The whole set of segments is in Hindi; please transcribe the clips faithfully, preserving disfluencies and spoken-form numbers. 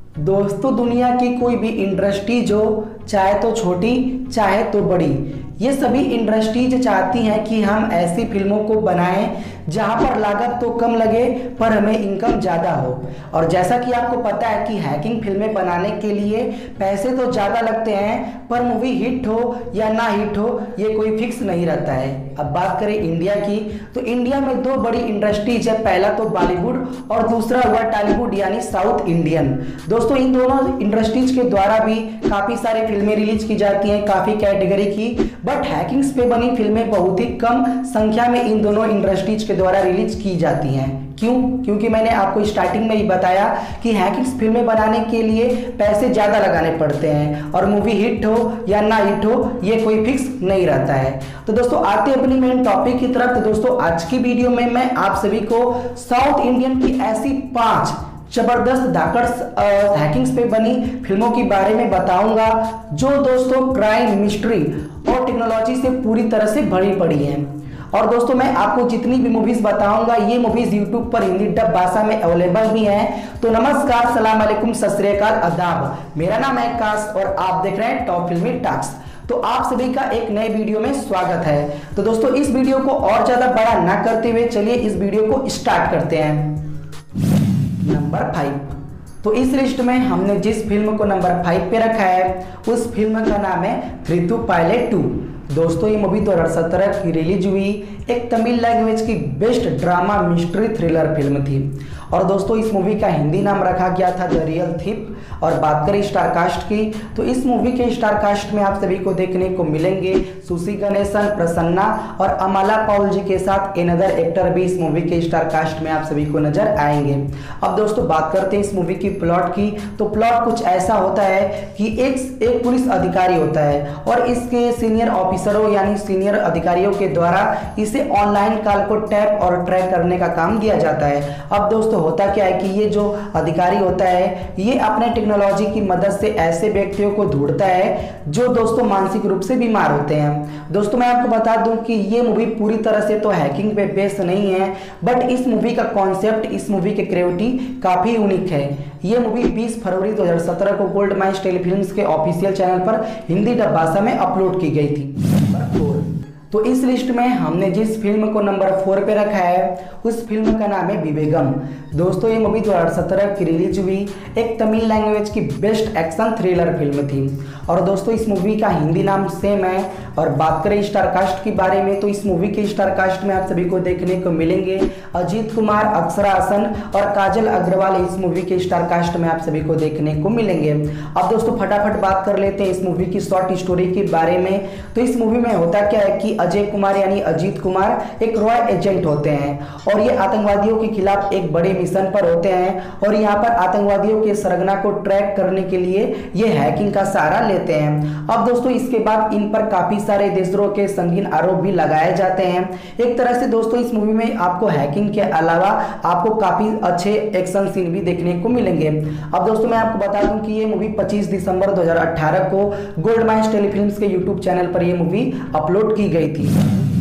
दोस्तों, दुनिया की कोई भी इंडस्ट्रीज हो, चाहे तो छोटी चाहे तो बड़ी, ये सभी इंडस्ट्रीज चाहती हैं कि हम ऐसी फिल्मों को बनाएं जहां पर लागत तो कम लगे पर हमें इनकम ज़्यादा हो। और जैसा कि आपको पता है कि हैकिंग फिल्में बनाने के लिए पैसे तो ज़्यादा लगते हैं, पर मूवी हिट हो या ना हिट हो ये कोई फिक्स नहीं रहता है। अब बात करें इंडिया की, तो इंडिया में दो बड़ी इंडस्ट्रीज है, पहला तो बॉलीवुड और दूसरा हुआ टॉलीवुड यानी साउथ इंडियन। दोस्तों, इन दोनों इंडस्ट्रीज के द्वारा भी काफ़ी सारी फिल्में रिलीज की जाती हैं, काफ़ी कैटेगरी की, बट हैकिंग्स पे बनी फिल्में बहुत ही कम संख्या में इन दोनों इंडस्ट्रीज के द्वारा रिलीज की जाती हैं। क्यों? क्योंकि मैंने आपको स्टार्टिंग में ही बताया कि हैकिंग्स फिल्में बनाने के लिए पैसे ज़्यादा लगाने पड़ते हैं और मूवी हिट हो या ना हिट हो ये कोई फिक्स नहीं रहता है। तो दोस्तों, आते अपनी मेन टॉपिक की तरफ। तो दोस्तों, आज की वीडियो में मैं आप सभी को साउथ इंडियन की ऐसी पांच जबरदस्त धाकड़ हैकिंग्स पे बनी फिल्मों के बारे में बताऊंगा जो दोस्तों क्राइम, मिस्ट्री और टेक्नोलॉजी से पूरी तरह से भरी पड़ी हैं। और दोस्तों, मैं आपको जितनी भी मूवीज बताऊंगा ये मूवीज यूट्यूब पर हिंदी डब भाषा में अवेलेबल भी हैं। तो नमस्कार, सलाम अलैकुम, सत श्री अकाल, आदाब। मेरा नाम है काश और आप देख रहे हैं टॉप फिल्मी टॉक्स। तो आप सभी का एक नए वीडियो में स्वागत है। तो दोस्तों, इस वीडियो को और ज्यादा बड़ा ना करते हुए चलिए इस वीडियो को स्टार्ट करते हैं। Number five. तो इस लिस्ट में हमने जिस फिल्म को नंबर फाइव पे रखा है उस फिल्म का नाम है थ्री टू पायलट टू। दोस्तों, ये मूवी दो हजार सत्रह की रिलीज हुई एक तमिल लैंग्वेज की best drama mystery thriller film थी। और दोस्तों, इस मूवी का हिंदी नाम रखा गया था द रियल थिप। और बात करें स्टार कास्ट की, तो इस मूवी के स्टार कास्ट में आप सभी को देखने को मिलेंगे सुशी गणेशन, प्रसन्ना और अमाला पाउल जी के साथ एनदर एक्टर भी इस मूवी के स्टार कास्ट में आप सभी को नजर आएंगे। अब दोस्तों, बात करते हैं इस मूवी की प्लॉट की। तो प्लॉट कुछ ऐसा होता है कि एक एक पुलिस अधिकारी होता है और इसके सीनियर ऑफिसरों यानी सीनियर अधिकारियों के द्वारा इसे ऑनलाइन कॉल को टैप और ट्रैक करने का काम दिया जाता है। अब दोस्तों, होता क्या है कि ये जो अधिकारी होता है ये अपने टेक्नोलॉजी की मदद से ऐसे व्यक्तियों को ढूंढता है जो दोस्तों मानसिक रूप से बीमार होते हैं। दोस्तों, मैं आपको बता दूं कि ये मूवी पूरी तरह से तो हैकिंग पे बेस्ड नहीं है, बट इस मूवी का कॉन्सेप्ट, इस मूवी की क्रिएटिविटी काफी यूनिक है। ये मूवी बीस फरवरी दो हजार सत्रह को गोल्ड माइंस टेलीफिल्म्स के ऑफिशियल चैनल पर हिंदी डब भाषा में अपलोड की गई थी। Number four. तो इस लिस्ट में हमने जिस फिल्म को नंबर फोर पे रखा है उस फिल्म का नाम है विवेगम। दोस्तों, ये मूवी दो हजार सत्रह की रिलीज हुई एक तमिल लैंग्वेज की बेस्ट एक्शन थ्रिलर फिल्म थी। और दोस्तों, इस मूवी का हिंदी नाम सेम है। और बात करें स्टार कास्ट के बारे में, तो इस मूवी के स्टार कास्ट में आप सभी को देखने को मिलेंगे अजीत कुमार, अक्षरा हसन और काजल अग्रवाल इस मूवी के स्टार कास्ट में आप सभी को देखने को मिलेंगे। अब दोस्तों, फटाफट बात कर लेते हैं इस मूवी की शॉर्ट स्टोरी के बारे में। तो इस मूवी में होता क्या है कि अजय कुमार यानी अजीत कुमार एक रॉय एजेंट होते हैं और ये आतंकवादियों के खिलाफ एक बड़े मिशन पर होते हैं और यहाँ पर आतंकवादियों के सरगना को ट्रैक करने के लिए ये हैकिंग का सहारा लेते हैं। अब दोस्तों, इसके बाद इन पर काफी सारे देशद्रोह के संगीन आरोप भी लगाए जाते हैं। एक तरह से दोस्तों, इस मूवी में आपको हैकिंग के अलावा आपको काफी अच्छे एक्शन सीन भी देखने को मिलेंगे। अब दोस्तों, मैं आपको बता दूं कि ये मूवी पच्चीस दिसंबर दो हजार अठारह को गोल्ड माइंस टेलीफिल्म्स के यूट्यूब चैनल पर ये मूवी अपलोड की गई थी।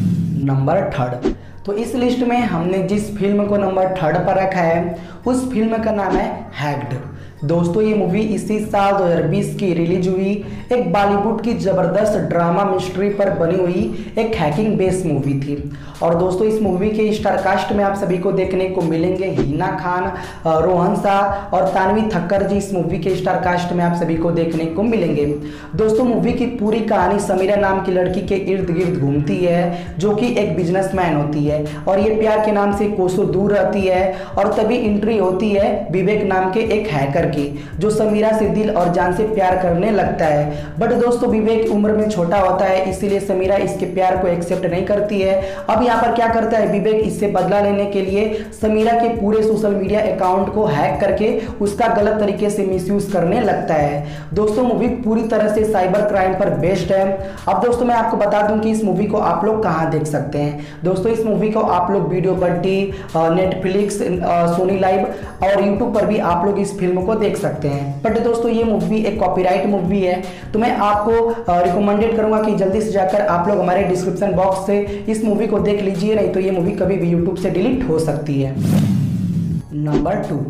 Number third. तो इस लिस्ट में हमने जिस फिल्म को नंबर थर्ड पर रखा है उस फिल्म का नाम है हैक्ड। दोस्तों, ये मूवी इसी साल दो हजार बीस की रिलीज हुई एक बॉलीवुड की जबरदस्त ड्रामा मिस्ट्री पर बनी हुई एक हैकिंग बेस्ड मूवी थी। और दोस्तों, इस मूवी के स्टार कास्ट में आप सभी को देखने को मिलेंगे हिना खान, रोहन शाह और तानवी थक्कर जी इस मूवी के स्टार कास्ट में आप सभी को देखने को मिलेंगे। दोस्तों, मूवी की पूरी कहानी समीरा नाम की लड़की के इर्द गिर्द घूमती है जो कि एक बिजनेसमैन होती है और ये प्यार के नाम से कोसों दूर रहती है। और तभी एंट्री होती है विवेक नाम के एक हैकर की जो समीरा से दिल और जान से प्यार करने लगता है। बट दोस्तों, विवेक उम्र में छोटा होता है इसीलिए समीरा इसके प्यार को एक्सेप्ट नहीं करती है। अब यहाँ पर क्या करता है विवेक, इससे बदला लेने के लिए समीरा के पूरे सोशल मीडिया अकाउंट को हैक करके उसका गलत तरीके से मिसयूज करने लगता है। दोस्तों, मूवी पूरी तरह से साइबर क्राइम पर बेस्ड है। अब दोस्तों, मैं आपको बता दूं कि इस मूवी को आप लोग कहाँ देख सकते हैं। दोस्तों, इस मूवी को आप लोग video buddy, Netflix, Sony LIV और यूट्यूब पर भी आप लोग इस फिल्म को देख सकते हैं। बट दोस्तों, ये मूवी एक कॉपीराइट मूवी है तो मैं आपको रिकमेंडेड करूंगा कि जल्दी से जाकर आप लोग हमारे डिस्क्रिप्शन बॉक्स से इस मूवी को देख लीजिए, नहीं तो ये मूवी कभी भी यूट्यूब से डिलीट हो सकती है। Number two.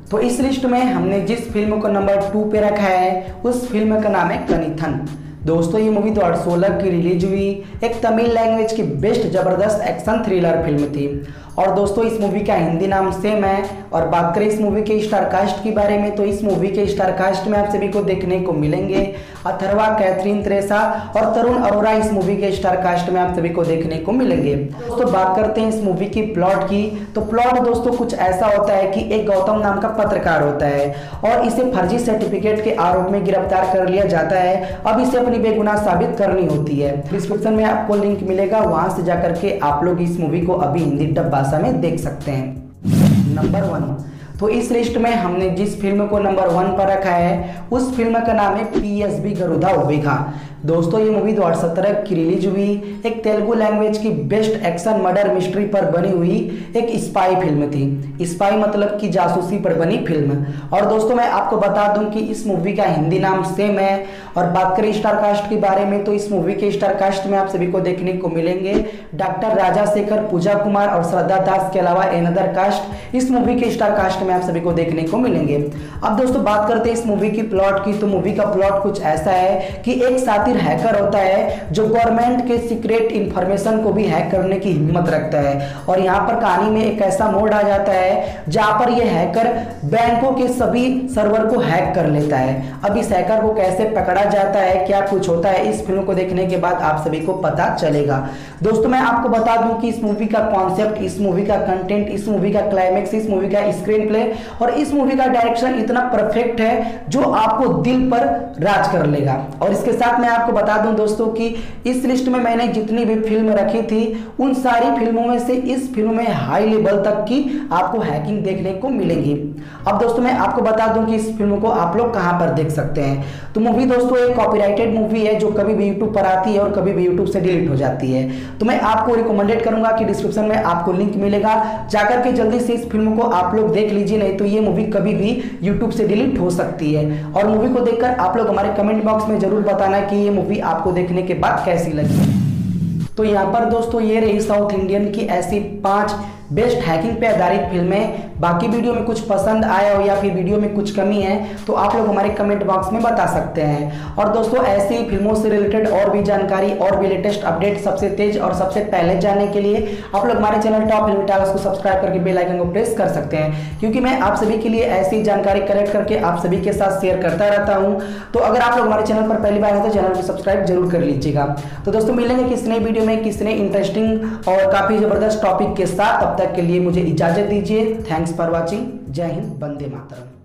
तो इस लिस्ट में हमने जिस फिल्म को नंबर टू पे रखा है उस फिल्म का नाम है कनीथन। दोस्तों ये मूवी दो हज़ार सोलह की रिलीज हुई एक तमिल लैंग्वेज की बेस्ट जबरदस्त एक्शन थ्रिलर फिल्म थी। और दोस्तों इस मूवी का हिंदी नाम सेम है। और बात करें इस मूवी के स्टार कास्ट के बारे में तो इस मूवी के स्टार कास्ट में आप सभी को देखने को मिलेंगे अथर्वा, कैथरीन त्रेसा और तरुण अरोरा इस मूवी के स्टार कास्ट में आप सभी को देखने को मिलेंगे। दोस्तों बात करते हैं इस मूवी की प्लॉट की, तो प्लॉट दोस्तों कुछ ऐसा होता है कि एक गौतम नाम का पत्रकार होता है और इसे फर्जी सर्टिफिकेट के आरोप में गिरफ्तार कर लिया जाता है। अब इसे अपनी बेगुनाह साबित करनी होती है। डिस्क्रिप्शन में आपको लिंक मिलेगा, वहां से जाकर के आप लोग इस मूवी को अभी हिंदी डब भाषा में देख सकते हैं। नंबर वन, तो इस लिस्ट में हमने जिस फिल्म को नंबर वन पर रखा है उस फिल्म का नाम है पी एस बी गरुदा ओबेगा। दोस्तों ये मूवी दो हज़ार सत्रह की रिलीज हुई एक तेलुगु लैंग्वेज की बेस्ट एक्शन मर्डर मिस्ट्री पर बनी हुई एक स्पाई फिल्म थी। स्पाई मतलब कि जासूसी पर बनी फिल्म। और दोस्तों मैं आपको बता दूं कि इस मूवी का हिंदी नाम सेम है। और बात करें स्टार कास्ट के बारे में तो इस मूवी के स्टार कास्ट में आप सभी को देखने को मिलेंगे डॉक्टर राजा शेखर, पूजा कुमार और श्रद्धा दास के अलावा एनदर कास्ट इस मूवी के स्टार कास्ट में आप सभी को देखने को मिलेंगे। अब दोस्तों बात करते हैं इस मूवी की प्लॉट की, तो मूवी का प्लॉट कुछ ऐसा है कि एक साथी हैकर होता है जो गवर्नमेंट के सीक्रेट इंफॉर्मेशन को भी हैक करने की हिम्मत रखता है। और यहाँ पर कहानी में एक ऐसा मोड़ आ जाता है जहां पर यह हैकर बैंकों के सभी सर्वर को हैक कर लेता है। अब इस हैकर को कैसे पकड़ा जाता है, क्या कुछ होता है, इस फिल्म को देखने के बाद आप सभी को पता चलेगा। दोस्तों मैं आपको बता दूं कि इस मूवी का कॉन्सेप्ट, इस मूवी का कंटेंट, इस मूवी का क्लाइमेक्स, इस मूवी का स्क्रीन प्ले और इस मूवी का डायरेक्शन इतना परफेक्ट है जो आपको दिल पर राज कर लेगा। और इसके साथ मैं आपको बता दूं दोस्तों कि इस लिस्ट में मैंने जितनी भी फिल्म रखी थी उन सारी फिल्मों में से इस फिल्म में हाई लेवल तक की आपको हैकिंग देखने को मिलेगी। अब दोस्तों मैं आपको बता दूं कि इस फिल्म को आप लोग कहां पर देख सकते हैं। तो मूवी दोस्तों एक कॉपीराइटेड मूवी है जो कभी भी यूट्यूब पर आती है और कभी भी यूट्यूब से डिलीट हो जाती है। तो मैं आपको रिकमेंडेड करूंगा कि डिस्क्रिप्शन में आपको लिंक मिलेगा, जाकर के जल्दी से इस फिल्म को आप लोग देख लीजिए, नहीं तो ये मूवी कभी भी यूट्यूब से डिलीट हो सकती है। और मूवी को देखकर आप लोग हमारे कमेंट बॉक्स में जरूर बताना कि ये मूवी आपको देखने के बाद कैसी लगी। तो यहाँ पर दोस्तों ये रही साउथ इंडियन की ऐसी पांच बेस्ट हैकिंग पे आधारित फिल्में। बाकी वीडियो में कुछ पसंद आया हो या फिर वीडियो में कुछ कमी है तो आप लोग हमारे कमेंट बॉक्स में बता सकते हैं। और दोस्तों ऐसी ही फिल्मों से रिलेटेड और भी जानकारी और भी लेटेस्ट अपडेट सबसे तेज और सबसे पहले जानने के लिए आप लोग हमारे चैनल टॉप फिल्मी टावर्स को सब्सक्राइब करके बेल आइकन को प्रेस कर सकते हैं, क्योंकि मैं आप सभी के लिए ऐसी जानकारी कलेक्ट करके आप सभी के साथ शेयर करता रहता हूँ। तो अगर आप लोग हमारे चैनल पर पहली बार है तो चैनल को सब्सक्राइब जरूर कर लीजिएगा। तो दोस्तों मिलेंगे किसी नई वीडियो में किसी नए इंटरेस्टिंग और काफी जबरदस्त टॉपिक के साथ। तब तक के लिए मुझे इजाजत दीजिए। Thanks for watching. जय हिंद, वंदे मातरम।